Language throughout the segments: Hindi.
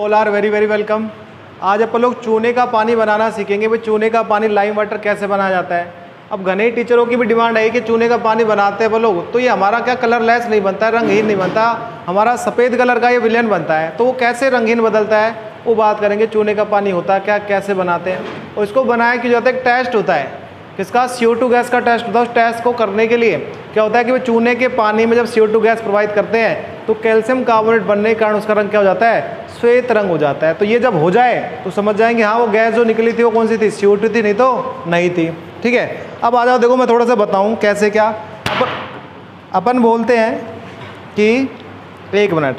All are very very welcome. आज अपन लोग चूने का पानी बनाना सीखेंगे। भाई चूने का पानी लाइम वाटर कैसे बनाया जाता है। अब घने टीचरों की भी डिमांड है कि चूने का पानी बनाते हैं वो लोग, तो ये हमारा क्या कलरलेस नहीं बनता है, रंगहीन नहीं बनता, हमारा सफ़ेद कलर का ये विलयन बनता है। तो वो कैसे रंगहीन बदलता है वो बात करेंगे। चूने का पानी होता है क्या, कैसे बनाते हैं और इसको बनाया कि जो होता है एक टेस्ट होता है किसका, CO2 गैस का टेस्ट होता है। उस टेस्ट को करने के लिए क्या होता है कि वो चूने के पानी में जब CO2 गैस प्रोवाइड करते हैं तो कैल्शियम कार्बोनेट बनने के कारण उसका रंग क्या हो जाता है, श्वेत रंग हो जाता है। तो ये जब हो जाए तो समझ जाएंगे हाँ वो गैस जो निकली थी वो कौन सी थी, CO2 थी, नहीं तो नहीं थी। ठीक है, अब आ जाओ देखो मैं थोड़ा सा बताऊँ कैसे क्या। अपन बोलते हैं कि एक मिनट,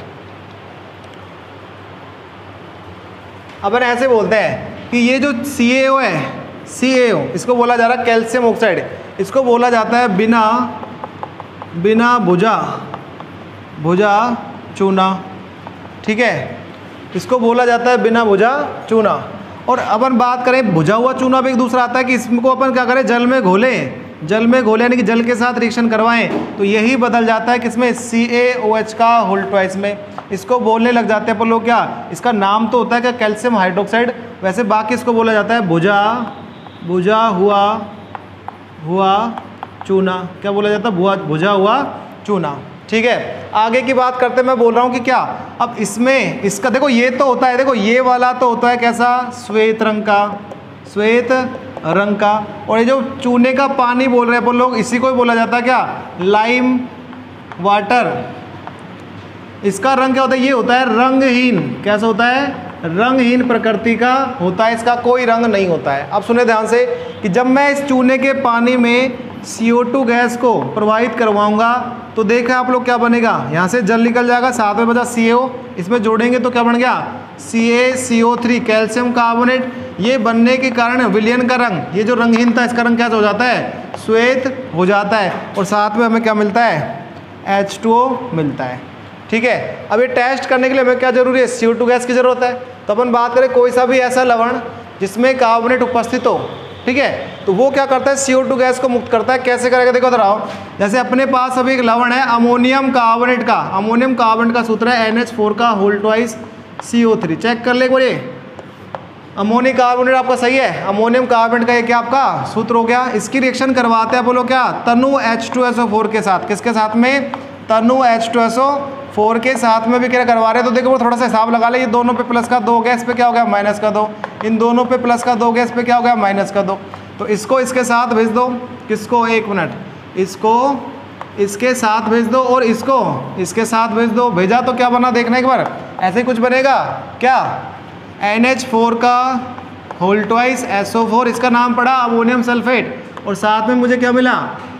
अपन ऐसे बोलते हैं कि ये जो CaO है, CaO इसको बोला जा रहा है कैल्शियम ऑक्साइड, इसको बोला जाता है बिना भुजा चूना। ठीक है, इसको बोला जाता है बिना भुजा चूना। और अपन बात करें भुजा हुआ चूना भी एक दूसरा आता है कि इसको अपन क्या करें, जल में घोलें यानी कि जल के साथ रिएक्शन करवाएं तो यही बदल जाता है किसमें, CaOH का होल ट्वाइस में। इसको बोलने लग जाते हैं अपन लोग क्या, इसका नाम तो होता है क्या, कैल्शियम हाइड्रोक्साइड, वैसे बाकी इसको बोला जाता है भुजा हुआ चूना। क्या बोला जाता है, भुजा हुआ चूना। ठीक है, आगे की बात करते मैं बोल रहा हूँ कि क्या, अब इसमें इसका देखो ये तो होता है, देखो ये वाला तो होता है कैसा, श्वेत रंग का। और ये जो चूने का पानी बोल रहे हैं अपन लोग, इसी को ही बोला जाता है क्या, लाइम वाटर। इसका रंग क्या होता है, ये होता है रंगहीन। कैसा होता है, रंगहीन प्रकृति का होता है, इसका कोई रंग नहीं होता है। अब सुने ध्यान से कि जब मैं इस चूने के पानी में CO2 गैस को प्रवाहित करवाऊंगा तो देखा आप लोग क्या बनेगा, यहाँ से जल निकल जाएगा, साथ में बचा CaO, इसमें जोड़ेंगे तो क्या बन गया, CaCO3 कैल्शियम कार्बोनेट। ये बनने के कारण विलयन का रंग, ये जो रंगहीन था इसका रंग क्या हो जाता है, श्वेत हो जाता है। और साथ में हमें क्या मिलता है, H2O मिलता है। ठीक है, अब ये टेस्ट करने के लिए हमें क्या जरूरी है, CO2 गैस की जरूरत है। तो अपन बात करें कोई सा भी ऐसा लवण जिसमें कार्बोनेट उपस्थित हो, ठीक है, तो वो क्या करता है, CO2 गैस को मुक्त करता है। कैसे करेगा देखो तो आओ, जैसे अपने पास अभी एक लवण है अमोनियम कार्बोनेट का सूत्र है NH4 का होल ट्वाइस CO3। चेक कर ले एक बार, ये अमोनियम कार्बोनेट आपका सही है, अमोनियम कार्बोनेट का ये क्या आपका सूत्र हो गया। इसकी रिएक्शन करवाते हैं बोलो क्या, तनु H2SO4 के साथ, किसके साथ में, तनु H2SO4 के साथ में भी क्या करवा रहे हैं। तो देखो वो थोड़ा सा हिसाब लगा ले, ये दोनों पे प्लस का 2 गैस पे क्या हो गया, माइनस का 2, इन दोनों पे प्लस का 2 गैस पे क्या हो गया, माइनस का 2। तो इसको इसके साथ भेज दो, किसको, एक मिनट, इसको इसके साथ भेज दो और इसको इसके साथ भेज दो। भेजा तो क्या बना देखना एक बार, ऐसे ही कुछ बनेगा क्या, NH4 का होल ट्वाइस SO4, इसका नाम पड़ा अमोनियम सल्फेट, और साथ में मुझे क्या मिला,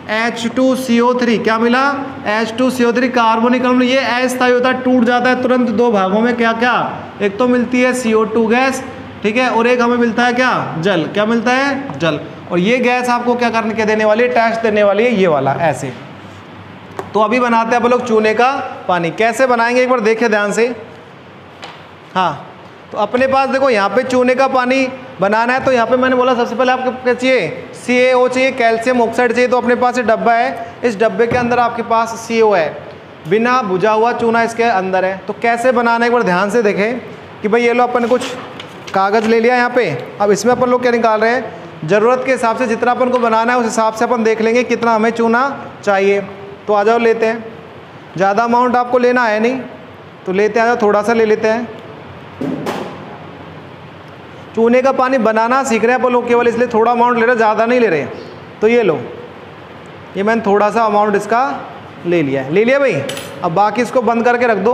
H2CO3। क्या मिला, H2CO3 कार्बोनिक अम्ल। ये अस्थायी होता है, टूट जाता है तुरंत दो भागों में। क्या क्या, एक तो मिलती है CO2 गैस, ठीक है, और एक हमें मिलता है क्या, जल। क्या मिलता है, जल। और ये गैस आपको क्या करने के देने वाली है, टेस्ट देने वाली है, ये वाला ऐसे। तो अभी बनाते हैं आप लोग चूने का पानी। कैसे बनाएंगे एक बार देखें ध्यान से। हाँ, तो अपने पास देखो यहाँ पे चूने का पानी बनाना है, तो यहाँ पे मैंने बोला सबसे पहले आपको क्या चाहिए, CaO चाहिए, कैल्शियम ऑक्साइड चाहिए। तो अपने पास ये डब्बा है, इस डब्बे के अंदर आपके पास CO है, बिना भुजा हुआ चूना इसके अंदर है। तो कैसे बनाना है एक बार ध्यान से देखें कि भाई ये लो अपन ने कुछ कागज़ ले लिया यहाँ पे। अब इसमें अपन लोग क्या निकाल रहे हैं, ज़रूरत के हिसाब से जितना अपन को बनाना है उस हिसाब से अपन देख लेंगे कितना हमें चूना चाहिए। तो आ जाओ लेते हैं, ज़्यादा अमाउंट आपको लेना है नहीं तो लेते आ जाओ, थोड़ा सा ले लेते हैं। चूने का पानी बनाना सीख रहे हैं अपन लोग केवल, इसलिए थोड़ा अमाउंट ले रहे, ज़्यादा नहीं ले रहे। तो ये लो, ये मैंने थोड़ा सा अमाउंट इसका ले लिया है, ले लिया भाई। अब बाकी इसको बंद करके रख दो।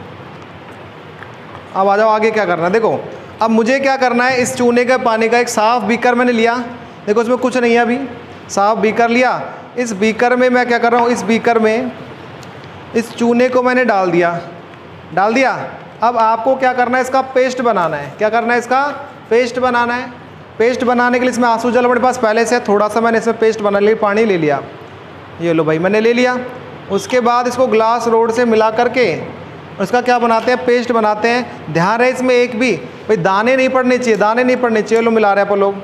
अब आ जाओ आगे क्या करना है। देखो अब मुझे क्या करना है, इस चूने का पानी का एक साफ़ बीकर मैंने लिया, देखो इसमें कुछ नहीं है, अभी साफ़ बीकर लिया। इस बीकर में मैं क्या कर रहा हूँ, इस बीकर में इस चूने को मैंने डाल दिया। अब आपको क्या करना है, इसका पेस्ट बनाना है। क्या करना है, इसका पेस्ट बनाना है। पेस्ट बनाने के लिए इसमें आंसू जल अपने पास पहले से थोड़ा सा मैंने इसमें पेस्ट बना लिया, पानी ले लिया। ये लो भाई मैंने ले लिया। उसके बाद इसको ग्लास रोड से मिला करके उसका क्या बनाते हैं, पेस्ट बनाते हैं। ध्यान रहे इसमें एक भी भाई दाने नहीं पड़ने चाहिए, लो मिला रहे हैं अपन लोग।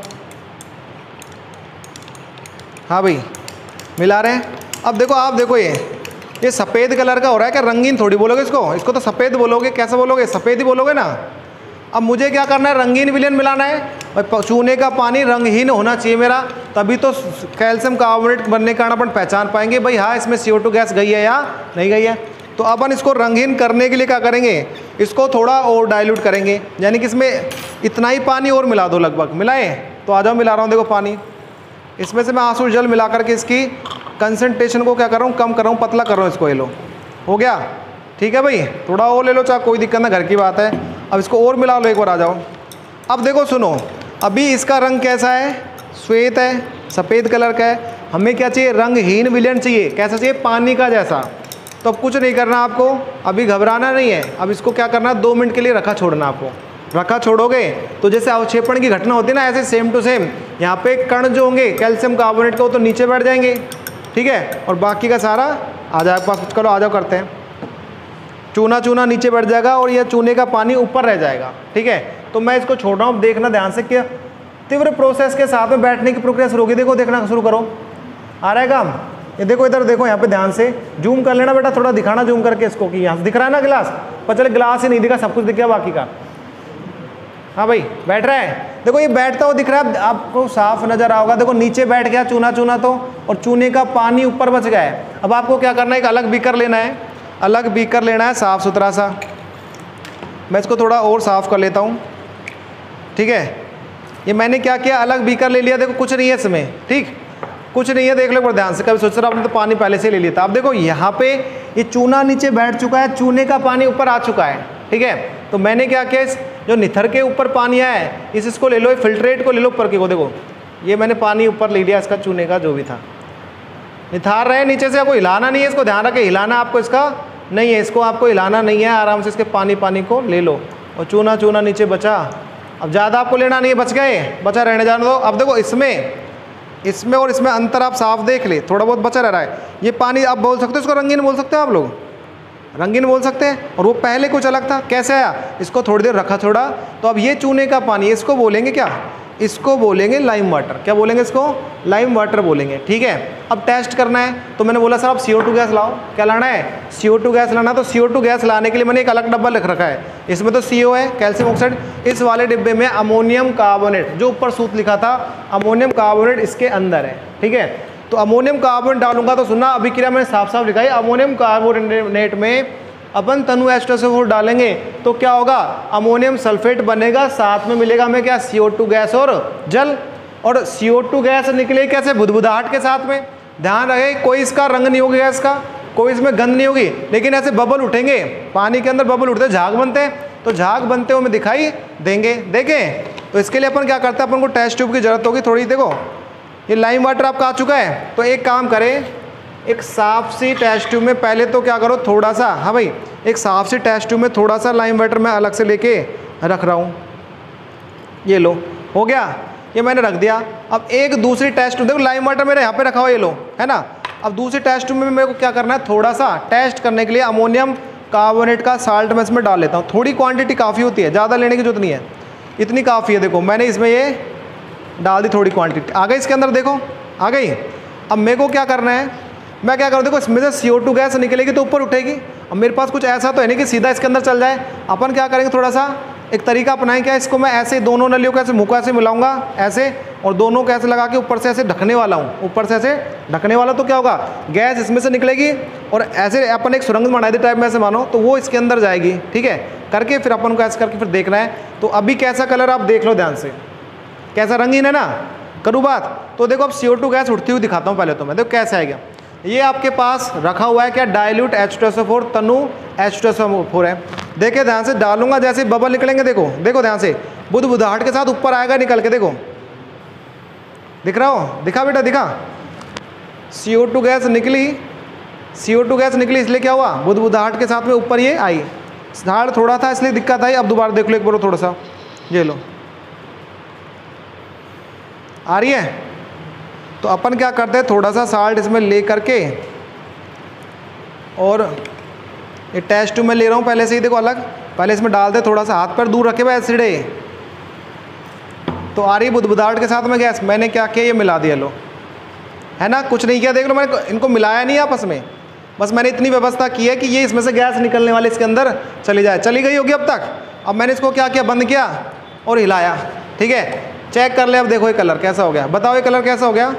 हाँ भाई मिला रहे हैं। अब देखो आप देखो ये सफ़ेद कलर का हो रहा है, क्या रंगीन थोड़ी बोलोगे इसको, इसको तो सफ़ेद बोलोगे। कैसे बोलोगे, सफ़ेद ही बोलोगे ना। अब मुझे क्या करना है, रंगीन विलयन मिलाना है। भाई चूने का पानी रंगहीन होना चाहिए मेरा, तभी तो कैल्शियम कार्बोनेट बनने का अपन पहचान पाएंगे भाई हाँ इसमें CO2 गैस गई है या नहीं गई है। तो अपन इसको रंगहीन करने के लिए क्या करेंगे, इसको थोड़ा और डाइल्यूट करेंगे, यानी कि इसमें इतना ही पानी और मिला दो, लगभग मिलाएं। तो आ जाओ मिला रहा हूँ, देखो पानी इसमें से मैं आंसू जल मिला करके इसकी कंसनट्रेशन को क्या कर रहा हूँ, कम कर रहा हूँ, पतला कर रहा हूँ इसको। ये लो हो गया, ठीक है भाई, थोड़ा और ले लो चाहे, कोई दिक्कत ना, घर की बात है। अब इसको और मिला लो एक बार, आ जाओ। अब देखो सुनो, अभी इसका रंग कैसा है, श्वेत है, सफ़ेद कलर का है। हमें क्या चाहिए, रंगहीन विलयन चाहिए, कैसा चाहिए, पानी का जैसा। तो अब कुछ नहीं करना आपको, अभी घबराना नहीं है। अब इसको क्या करना है, 2 मिनट के लिए रखा छोड़ना आपको। रखा छोड़ोगे तो जैसे अवक्षेपण की घटना होती है ना, ऐसे सेम टू सेम यहाँ पे कण जो होंगे कैल्शियम कार्बोनेट का वो तो नीचे बैठ जाएंगे, ठीक है, और बाकी का सारा आ जाए पास। चलो आ जाओ करते हैं, चूना चूना नीचे बैठ जाएगा और यह चूने का पानी ऊपर रह जाएगा, ठीक है। तो मैं इसको छोड़ रहा हूँ, देखना ध्यान से कि तीव्र प्रोसेस के साथ में बैठने की प्रक्रिया शुरू होगी। देखो देखना शुरू करो, आ रहा है काम, ये देखो इधर देखो, यहाँ पे ध्यान से जूम कर लेना बेटा, थोड़ा दिखाना जूम करके इसको कि यहाँ से दिख रहा है ना गिलास, पर चले गिलास ही नहीं दिखा, सब कुछ दिख गया बाकी का। हाँ भाई बैठ रहा है, देखो ये बैठता हुआ दिख रहा है आपको, साफ नजर आओगा। देखो नीचे बैठ गया चूना चूना तो, और चूने का पानी ऊपर बच गया है। अब आपको क्या करना है, एक अलग बीकर लेना है, अलग बीकर लेना है साफ सुथरा सा। मैं इसको थोड़ा और साफ कर लेता हूँ, ठीक है। ये मैंने क्या किया, अलग बीकर ले लिया। देखो कुछ नहीं है इसमें, ठीक कुछ नहीं है, देख लो पर ध्यान से। कभी सोच रहा आपने तो पानी पहले से ले लिया था। अब देखो यहाँ पे ये चूना नीचे बैठ चुका है, चूने का पानी ऊपर आ चुका है, ठीक है। तो मैंने क्या किया, इस जो निथर के ऊपर पानी आया है इसको ले लो, फिल्ट्रेट को ले लो ऊपर के को। देखो ये मैंने पानी ऊपर ले लिया इसका, चूने का जो भी था। निथार रहे नीचे से, आपको हिलाना नहीं है, इसको ध्यान रखें, हिलाना आपको इसका नहीं है, इसको आपको हिलाना नहीं है, आराम से इसके पानी को ले लो। और चूना चूना नीचे बचा, अब ज़्यादा आपको लेना नहीं है, बच गए, बचा रहने जाने दो। अब देखो इसमें और इसमें अंतर आप साफ देख ले, थोड़ा बहुत बचा रह रहा है। ये पानी आप बोल सकते हो इसको रंगीन बोल सकते हो, आप लोग रंगीन बोल सकते हैं। और वो पहले कुछ अलग था, कैसे आया, इसको थोड़ी देर रखा छोड़ा तो अब ये चूने का पानी, इसको बोलेंगे क्या, इसको बोलेंगे लाइम वाटर। क्या बोलेंगे इसको, लाइम वाटर बोलेंगे, ठीक है। अब टेस्ट करना है तो मैंने बोला सर आप CO2 गैस लाओ। क्या लाना है, CO2 गैस लाना। तो CO2 गैस लाने के लिए मैंने एक अलग डब्बा लिख रखा है, इसमें तो CO है, कैल्शियम ऑक्साइड। इस वाले डिब्बे में अमोनियम कार्बोनेट, जो ऊपर सूत लिखा था अमोनियम कार्बोनेट इसके अंदर है, ठीक है। तो अमोनियम कार्बोनेट डालूंगा तो सुनना, अभिक्रिया मैंने साफ साफ लिखा है, अमोनियम कार्बोनेट में अपन तनु H2SO4 डालेंगे तो क्या होगा, अमोनियम सल्फेट बनेगा, साथ में मिलेगा हमें क्या, CO2 गैस और जल। और CO2 गैस निकले कैसे, बुदबुदाहट के साथ में। ध्यान रहे कोई इसका रंग नहीं होगा गैस का, कोई इसमें गंध नहीं होगी, लेकिन ऐसे बबल उठेंगे, पानी के अंदर बबल उठते झाग बनते हैं, तो झाग बनते हुए हमें दिखाई देंगे। देखें तो इसके लिए अपन क्या करते हैं, अपन को टेस्ट ट्यूब की जरूरत होगी थोड़ी। देखो ये लाइम वाटर आपका आ चुका है, तो एक काम करें, एक साफ सी टेस्ट ट्यूब में पहले तो क्या करो, थोड़ा सा, हाँ भाई, एक साफ सी टेस्ट ट्यूब में थोड़ा सा लाइम वाटर मैं अलग से लेके रख रहा हूँ। ये लो हो गया, ये मैंने रख दिया। अब एक दूसरी टेस्ट ट्यूब, देखो लाइम वाटर मेरे यहाँ पे रखा हुआ, ये लो है ना। अब दूसरी टेस्ट ट्यूब में मेरे को क्या करना है, थोड़ा सा टेस्ट करने के लिए अमोनियम कार्बोनेट का साल्ट मैं इसमें डाल लेता हूँ। थोड़ी क्वान्टिटी काफ़ी होती है, ज़्यादा लेने की जरूरत नहीं है, इतनी काफ़ी है। देखो मैंने इसमें ये डाल दी, थोड़ी क्वान्टिटी आ गई इसके अंदर, देखो आ गई। अब मेरे को क्या करना है, मैं क्या करूँ, देखो इसमें से CO2 गैस निकलेगी तो ऊपर उठेगी। अब मेरे पास कुछ ऐसा तो है नहीं कि सीधा इसके अंदर चल जाए। अपन क्या करेंगे, थोड़ा सा एक तरीका अपनाएं, क्या इसको मैं ऐसे दोनों नलियों को ऐसे मुँह को ऐसे मिलाऊंगा ऐसे, और दोनों को ऐसे लगा के ऊपर से ऐसे ढकने वाला हूँ, ऊपर से ऐसे ढकने वाला। तो क्या होगा, गैस इसमें से निकलेगी और ऐसे अपन एक सुरंग बनाई दी टाइप में ऐसे मानो, तो वो इसके अंदर जाएगी, ठीक है। करके फिर अपन को ऐसे करके फिर देखना है। तो अभी कैसा कलर आप देख लो ध्यान से, कैसा रंगीन है ना। करूँ बात तो देखो, अब CO2 गैस उठती हुई दिखाता हूँ पहले तो मैं, देखो कैसे आएगा। ये आपके पास रखा हुआ है क्या, डाइल्यूट H2SO4 तनु H2SO4 है। देखे ध्यान से, डालूंगा जैसे बबल निकलेंगे, देखो देखो ध्यान से, बुदबुदाहट के साथ ऊपर आएगा निकल के, देखो दिख रहा हो, दिखा बेटा दिखा। CO2 गैस निकली, CO2 गैस निकली, इसलिए क्या हुआ, बुदबुदाहट के साथ में ऊपर ये आई। झाड़ थोड़ा था इसलिए दिक्कत आई। अब दोबारा देख लो एक बार थोड़ा सा, ये लो आ रही है। तो अपन क्या करते हैं, थोड़ा सा साल्ट इसमें ले करके, और ये टेस्ट ट्यूब में ले रहा हूँ पहले से ही, देखो अलग, पहले इसमें डाल दे, थोड़ा सा हाथ पर दूर रखे हुए एसिड है, तो आ रही बुदबुदाहट के साथ में गैस। मैंने क्या किया, ये मिला दिया, लो है ना, कुछ नहीं किया, देख लो मैंने इनको मिलाया नहीं आपस में, बस मैंने इतनी व्यवस्था की है कि ये इसमें से गैस निकलने वाली इसके अंदर चली जाए। चली गई होगी अब तक, अब मैंने इसको क्या किया, बंद किया और हिलाया, ठीक है। चेक कर ले, अब देखो ये कलर कैसा हो गया, बताओ ये कलर कैसा हो गया।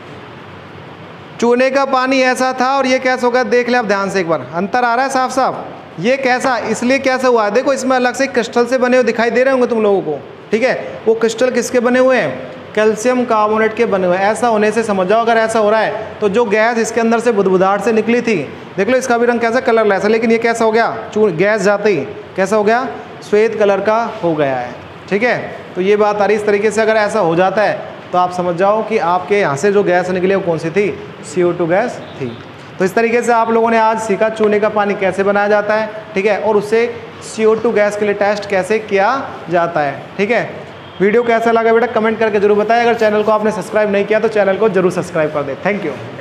चूने का पानी ऐसा था और ये कैसा हो गया, देख ले आप ध्यान से एक बार, अंतर आ रहा है साफ साफ। ये कैसा, इसलिए कैसा हुआ, देखो इसमें अलग से क्रिस्टल से बने हुए दिखाई दे रहे होंगे तुम लोगों को, ठीक है। वो क्रिस्टल किसके बने हुए हैं, कैल्शियम कार्बोनेट के बने हुए हैं। ऐसा होने से समझ जाओ अगर ऐसा हो रहा है तो जो गैस इसके अंदर से बुदबुदाहट से निकली थी, देख लो इसका भी रंग कैसा कलर ऐसा, लेकिन ये कैसा हो गया, गैस जाते ही कैसा हो गया, श्वेत कलर का हो गया है, ठीक है। तो ये बात आ रही, इस तरीके से अगर ऐसा हो जाता है तो आप समझ जाओ कि आपके यहाँ से जो गैस निकली वो कौन सी थी, CO2 गैस थी। तो इस तरीके से आप लोगों ने आज सीखा चूने का पानी कैसे बनाया जाता है, ठीक है, और उससे CO2 गैस के लिए टेस्ट कैसे किया जाता है, ठीक है। वीडियो कैसा लगा बेटा कमेंट करके जरूर बताएं। अगर चैनल को आपने सब्सक्राइब नहीं किया तो चैनल को जरूर सब्सक्राइब कर दें। Thank you.